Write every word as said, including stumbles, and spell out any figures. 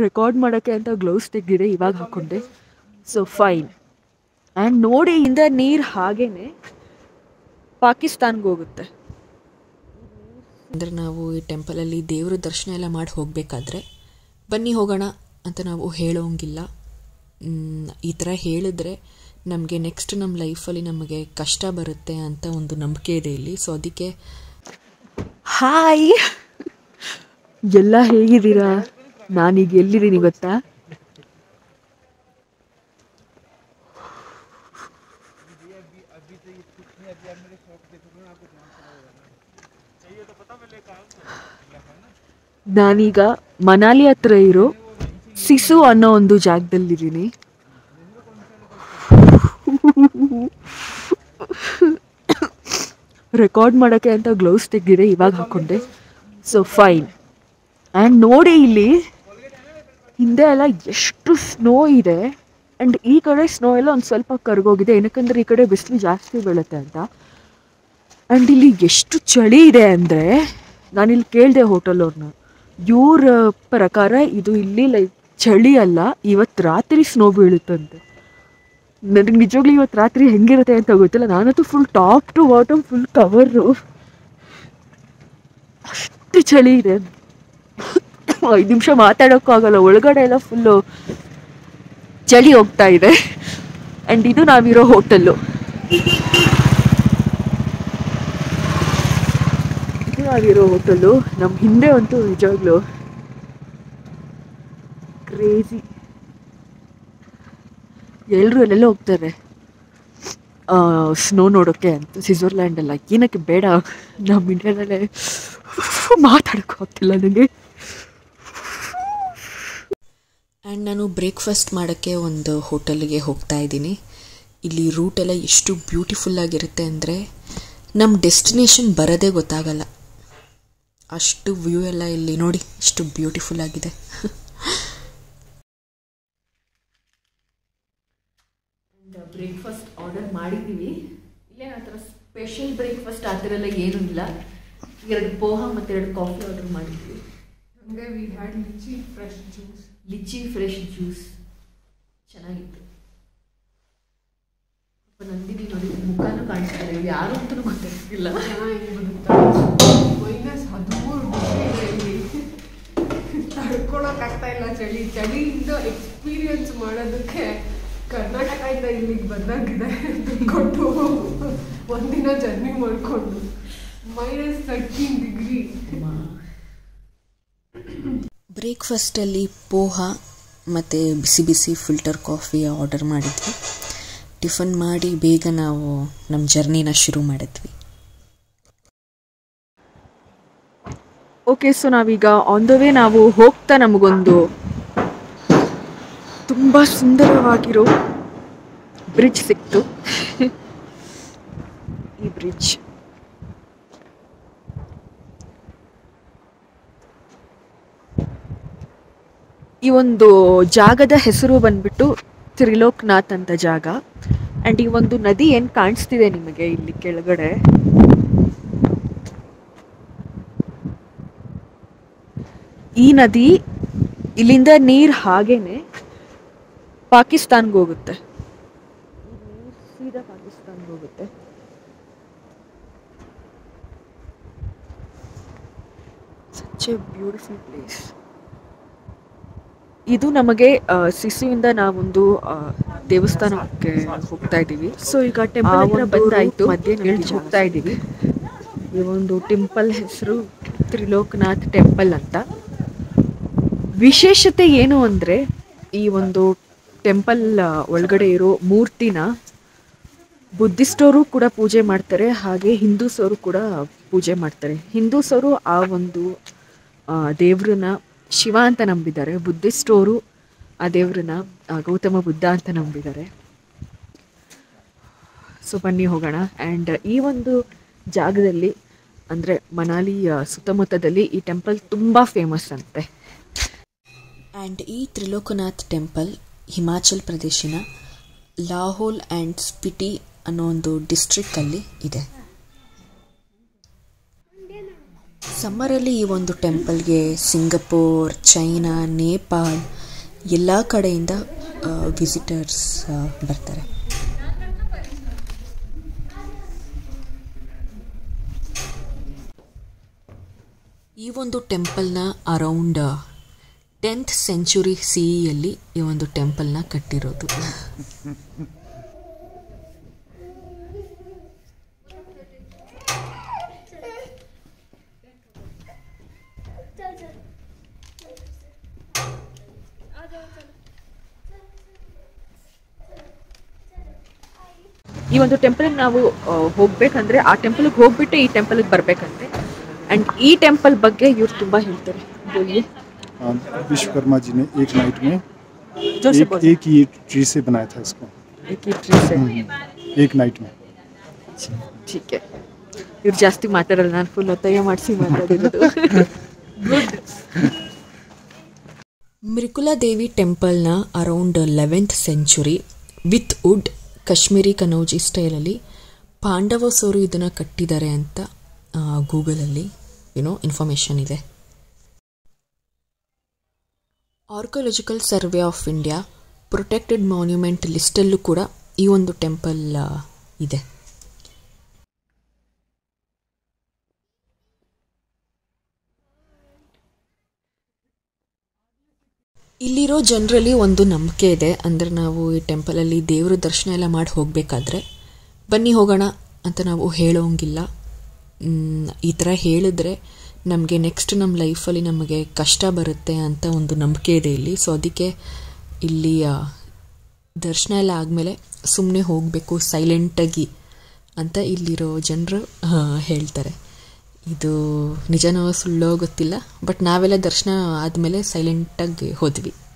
Record ಮಾಡೋಕ್ಕೆ ಅಂತ gloves ತೆಗೆದಿದೆ, ಇವಾಗ ಹಾಕ್ಕೊಂಡೆ. So fine. ಆ್ಯಂಡ್ ನೋಡಿ, ಇಂದ ನೀರು ಹಾಗೇನೆ ಪಾಕಿಸ್ತಾನ್ಗೆ ಹೋಗುತ್ತೆ. ಅಂದರೆ ನಾವು ಈ ಟೆಂಪಲಲ್ಲಿ ದೇವ್ರ ದರ್ಶನ ಎಲ್ಲ ಮಾಡಿ ಹೋಗಬೇಕಾದ್ರೆ ಬನ್ನಿ ಹೋಗೋಣ ಅಂತ ನಾವು ಹೇಳೋಂಗಿಲ್ಲ. ಈ ಥರ ಹೇಳಿದ್ರೆ ನಮಗೆ ನೆಕ್ಸ್ಟ್ ನಮ್ಮ ಲೈಫಲ್ಲಿ ನಮಗೆ ಕಷ್ಟ ಬರುತ್ತೆ ಅಂತ ಒಂದು ನಂಬಿಕೆ ಇದೆ ಇಲ್ಲಿ. ಸೊ ಅದಕ್ಕೆ ಹಾಯ್, ಎಲ್ಲ ಹೇಗಿದ್ದೀರಾ? ನಾನೀಗ ಎಲ್ಲಿದ್ದೀನಿ ಗೊತ್ತಾ? ನಾನೀಗ ಮನಾಲಿ ಹತ್ರ ಇರೋ ಸಿಸು ಅನ್ನೋ ಒಂದು ಜಾಗದಲ್ಲಿದ್ದೀನಿ. ರೆಕಾರ್ಡ್ ಮಾಡೋಕ್ಕೆ ಅಂತ ಗ್ಲೌಸ್ ತೆಗೆದಿದೆ, ಇವಾಗ ಹಾಕ್ಕೊಂಡೆ. So fine. ಆ್ಯಂಡ್ ನೋಡಿ, ಇಲ್ಲಿ ಹಿಂದೆ ಎಲ್ಲ ಎಷ್ಟು ಸ್ನೋ ಇದೆ. ಆ್ಯಂಡ್ ಈ ಕಡೆ ಸ್ನೋ ಎಲ್ಲ ಒಂದು ಸ್ವಲ್ಪ ಕರ್ಗೋಗಿದೆ, ಏನಕ್ಕಂದ್ರೆ ಈ ಕಡೆ ಬಿಸಿಲು ಜಾಸ್ತಿ ಬೀಳುತ್ತೆ ಅಂತ. ಆ್ಯಂಡ್ ಇಲ್ಲಿ ಎಷ್ಟು ಚಳಿ ಇದೆ ಅಂದರೆ, ನಾನಿಲ್ಲಿ ಕೇಳಿದೆ ಹೋಟೆಲವ್ರನ್ನ, ಇವ್ರ ಪ್ರಕಾರ ಇದು ಇಲ್ಲಿ ಲೈಕ್ ಚಳಿ ಅಲ್ಲ, ಇವತ್ತು ರಾತ್ರಿ ಸ್ನೋ ಬೀಳುತ್ತಂತೆ. ನನಗೆ ನಿಜವಾಗ್ಲೂ ಇವತ್ತು ರಾತ್ರಿ ಹೆಂಗಿರುತ್ತೆ ಅಂತ ಗೊತ್ತಿಲ್ಲ. ನಾನಂತೂ full top to bottom full cover, ಅಷ್ಟು ಚಳಿ ಇದೆ. ಐದು ನಿಮಿಷ ಮಾತಾಡೋಕ್ಕೂ ಆಗಲ್ಲ, ಒಳಗಡೆ ಎಲ್ಲ ಫುಲ್ಲು ಚಳಿ ಹೋಗ್ತಾ ಇದೆ. ಆ್ಯಂಡ್ ಇದು ನಾವಿರೋ ಹೋಟೆಲ್ಲು, ಇದು ನಾವಿರೋ ಹೋಟೆಲ್ಲು. ನಮ್ಮ ಹಿಂದೆ ಅಂತೂ ನಿಜವಾಗ್ಲೂ ಕ್ರೇಜಿ. ಎಲ್ಲರೂ ಎಲ್ಲೆಲ್ಲ ಹೋಗ್ತಾರೆ ಸ್ನೋ ನೋಡೋಕ್ಕೆ ಅಂತ, ಸ್ವಿಟ್ಜರ್ಲ್ಯಾಂಡೆಲ್ಲ. ಏನಕ್ಕೆ ಬೇಡ, ನಮ್ಮ ಇಂಡಿಯಾದಲ್ಲೇ ಮಾತಾಡೋಕ್ಕೂ ಆಗ್ತಿಲ್ಲ ನನಗೆ. ಆ್ಯಂಡ್ ನಾನು ಬ್ರೇಕ್ಫಾಸ್ಟ್ ಮಾಡೋಕ್ಕೆ ಒಂದು ಹೋಟೆಲ್ಗೆ ಹೋಗ್ತಾ ಇದ್ದೀನಿ. ಇಲ್ಲಿ ರೂಟೆಲ್ಲ ಎಷ್ಟು ಬ್ಯೂಟಿಫುಲ್ಲಾಗಿರುತ್ತೆ ಅಂದರೆ ನಮ್ಮ ಡೆಸ್ಟಿನೇಷನ್ ಬರೋದೇ ಗೊತ್ತಾಗಲ್ಲ, ಅಷ್ಟು ವ್ಯೂ ಎಲ್ಲ ಇಲ್ಲಿ ನೋಡಿ ಎಷ್ಟು ಬ್ಯೂಟಿಫುಲ್ಲಾಗಿದೆ. ಬ್ರೇಕ್ಫಾಸ್ಟ್ ಆರ್ಡರ್ ಮಾಡಿದ್ದೀವಿ. ಇಲ್ಲೇನು ಆ ಥರ ಸ್ಪೆಷಲ್ ಬ್ರೇಕ್ಫಾಸ್ಟ್ ಆ ಥರ ಎಲ್ಲ ಏನೂ ಇಲ್ಲ. ಎರಡು ಪೋಹ ಮತ್ತು ಎರಡು ಕಾಫಿ ಆರ್ಡರ್ ಮಾಡಿದ್ವಿ. ಹಂಗೆ we had litchi fresh juice. Litchi fresh juice ಚೆನ್ನಾಗಿತ್ತು. ನಂದಿನಿ ನೋಡಿ ಮುಖನೂ ಕಾಣಿಸ್ತಾರೆ, ಯಾರು ಅಂತಲೂ ಗೊತ್ತಾಗ್ತಿಲ್ಲ. ಚೆನ್ನಾಗಿ ಬರುತ್ತಾ ಮೈನಸ್ ಹದಿಮೂರು ಡಿಗ್ರಿ ತಡ್ಕೊಳಕ್ಕಾಗ್ತಾ ಇಲ್ಲ ಚಳಿ. ಚಳಿಯಿಂದ ಎಕ್ಸ್ಪೀರಿಯನ್ಸ್ ಮಾಡೋದಕ್ಕೆ ಕರ್ನಾಟಕದಿಂದ ಇಲ್ಲಿಗೆ ಬಂದಾಗಿದೆ ದುಡ್ಡು ಕೊಟ್ಟು ಒಂದಿನ ಜರ್ನಿ ಮಾಡಿಕೊಂಡು. Minus thirteen degree. ಬ್ರೇಕ್ಫಾಸ್ಟಲ್ಲಿ ಪೋಹ ಮತ್ತು ಬಿಸಿ ಬಿಸಿ ಫಿಲ್ಟರ್ ಕಾಫಿ ಆರ್ಡರ್ ಮಾಡಿದ್ವಿ. ಟಿಫನ್ ಮಾಡಿ ಬೇಗ ನಾವು ನಮ್ಮ ಜರ್ನಿನ ಶುರು ಮಾಡಿದ್ವಿ. ಓಕೆ, ಸೊ ನಾವೀಗ ಆನ್ ದ ವೇ ನಾವು ಹೋಗ್ತಾ ನಮಗೊಂದು ತುಂಬ ಸುಂದರವಾಗಿರೋ ಬ್ರಿಡ್ಜ್ ಸಿಕ್ತು. ಈ ಬ್ರಿಡ್ಜ್ ಈ ಒಂದು ಜಾಗದ ಹೆಸರು ಬಂದ್ಬಿಟ್ಟು ತ್ರಿಲೋಕ್ನಾಥ್ ಅಂತ ಜಾಗ. ಆ್ಯಂಡ್ ಈ ಒಂದು ನದಿ ಏನು ಕಾಣಿಸ್ತಿದೆ ನಿಮಗೆ ಇಲ್ಲಿ ಕೆಳಗಡೆ, ಈ ನದಿ ಇಲ್ಲಿಂದ ನೀರು ಹಾಗೇನೆ ಪಾಕಿಸ್ತಾನ್ಗೆ ಹೋಗುತ್ತೆ. ಸೀದಾ ಪಾಕಿಸ್ತಾನ್ಗೆ ಹೋಗುತ್ತೆ. Such a beautiful place. ಇದು ನಮಗೆ ಸಿಸುವಿಂದ ನಾವೊಂದು ದೇವಸ್ಥಾನಕ್ಕೆ ಹೋಗ್ತಾ ಇದ್ದೀವಿ. ಸೊ ಈಗ ಟೆಂಪಲ್ ಹತ್ರ ಬಂದಾಯಿತು, ಮಧ್ಯೆ ಹೋಗ್ತಾ ಇದ್ದೀವಿ. ಈ ಒಂದು ಟೆಂಪಲ್ ಹೆಸರು ತ್ರಿಲೋಕ್ನಾಥ್ ಟೆಂಪಲ್ ಅಂತ. ವಿಶೇಷತೆ ಏನು ಅಂದರೆ, ಈ ಒಂದು ಟೆಂಪಲ್ ಒಳಗಡೆ ಇರೋ ಮೂರ್ತಿನ ಬುದ್ಧಿಸ್ಟವರು ಕೂಡ ಪೂಜೆ ಮಾಡ್ತಾರೆ, ಹಾಗೆ ಹಿಂದೂಸವರು ಕೂಡ ಪೂಜೆ ಮಾಡ್ತಾರೆ. ಹಿಂದೂಸವರು ಆ ಒಂದು ದೇವ್ರನ್ನ ಶಿವ ಅಂತ ನಂಬಿದ್ದಾರೆ, ಬುದ್ಧಿಸ್ಟವರು ಆ ದೇವ್ರನ್ನ ಗೌತಮ ಬುದ್ಧ ಅಂತ ನಂಬಿದ್ದಾರೆ. ಸೊ ಬನ್ನಿ ಹೋಗೋಣ. ಆ್ಯಂಡ್ ಈ ಒಂದು ಜಾಗದಲ್ಲಿ ಅಂದರೆ ಮನಾಲಿ ಸುತ್ತಮುತ್ತದಲ್ಲಿ ಈ ಟೆಂಪಲ್ ತುಂಬ ಫೇಮಸ್ ಅಂತೆ. ಆ್ಯಂಡ್ ಈ ತ್ರಿಲೋಕನಾಥ್ ಟೆಂಪಲ್ ಹಿಮಾಚಲ್ ಪ್ರದೇಶಿನ ಲಾಹೋಲ್ ಆ್ಯಂಡ್ ಸ್ಪಿಟಿ ಅನ್ನೋ ಒಂದು ಡಿಸ್ಟ್ರಿಕ್ಕಲ್ಲಿ ಇದೆ. ಸಮ್ಮರಲ್ಲಿ ಈ ಒಂದು ಟೆಂಪಲ್ಗೆ ಸಿಂಗಪೂರ್, ಚೈನಾ, ನೇಪಾಳ್ ಎಲ್ಲ ಕಡೆಯಿಂದ ವಿಸಿಟರ್ಸ್ ಬರ್ತಾರೆ. ಈ ಒಂದು ಟೆಂಪಲ್ನ ಅರೌಂಡ್ ಟೆಂತ್ ಸೆಂಚುರಿ ಸಿ ಯಲ್ಲಿ ಈ ಒಂದು ಟೆಂಪಲ್ನ ಕಟ್ಟಿರೋದು. ಈ ಒಂದು ಟೆಂಪಲ್ಗೆ ನಾವು ಹೋಗ್ಬೇಕಂದ್ರೆ ಆ ಟೆಂಪಲ್ಗೆ ಹೋಗ್ಬಿಟ್ಟು ಈ ಟೆಂಪಲ್ಗೆ ಬರ್ಬೇಕಂತೆ. ಅಂಡ್ ಈ ಟೆಂಪಲ್ ಬಗ್ಗೆ ಇವ್ರು ತುಂಬಾ ಹೇಳ್ತಾರೆ. विश्वकर्मा जी ने एक नाइट में जो एक, एक ही ट्री से बनाया था इसको. एक ही ट्री से एक नाइट में. ठीक है. ಇವ್ರು ಜಾಸ್ತಿ ಮಾತಾಡಲ್ಲ, ನಾನು ಫುಲ್ ಒತ್ತಾಯ ಮಾಡಿಸಿ ಮಾತಾಡಿರೋದು. ಗುಡ್. ಮಿರ್ಕುಲಾದೇವಿ ಟೆಂಪಲ್ನ around eleventh century with wood Kashmiri Kannauji ಸ್ಟೈಲಲ್ಲಿ ಪಾಂಡವಸರು ಇದನ್ನು ಕಟ್ಟಿದ್ದಾರೆ ಅಂತ ಗೂಗಲಲ್ಲಿ ಏನೋ ಇನ್ಫಾರ್ಮೇಷನ್ ಇದೆ. Archaeological survey of India protected monument ಲಿಸ್ಟಲ್ಲೂ ಕೂಡ ಈ ಒಂದು ಟೆಂಪಲ್ ಇದೆ. ಇಲ್ಲಿರೋ ಜನರಲ್ಲಿ ಒಂದು ನಂಬಿಕೆ ಇದೆ, ಅಂದರೆ ನಾವು ಈ ಟೆಂಪಲಲ್ಲಿ ದೇವರ ದರ್ಶನ ಎಲ್ಲ ಮಾಡಿ ಹೋಗಬೇಕಾದ್ರೆ ಬನ್ನಿ ಹೋಗೋಣ ಅಂತ ನಾವು ಹೇಳೋಂಗಿಲ್ಲ. ಈ ಥರ ಹೇಳಿದ್ರೆ ನಮಗೆ ನೆಕ್ಸ್ಟ್ ನಮ್ಮ ಲೈಫಲ್ಲಿ ನಮಗೆ ಕಷ್ಟ ಬರುತ್ತೆ ಅಂತ ಒಂದು ನಂಬಿಕೆ ಇದೆ ಇಲ್ಲಿ. ಸೊ ಅದಕ್ಕೆ ಇಲ್ಲಿ ದರ್ಶನ ಎಲ್ಲ ಆದಮೇಲೆ ಸುಮ್ಮನೆ ಹೋಗಬೇಕು ಸೈಲೆಂಟಾಗಿ ಅಂತ ಇಲ್ಲಿರೋ ಜನರು ಹೇಳ್ತಾರೆ. ಇದು ನಿಜನೋ ಸುಳ್ಳೋ ಗೊತ್ತಿಲ್ಲ, ಬಟ್ ನಾವೆಲ್ಲ ದರ್ಶನ ಆದಮೇಲೆ ಸೈಲೆಂಟಾಗಿ ಹೋದ್ವಿ.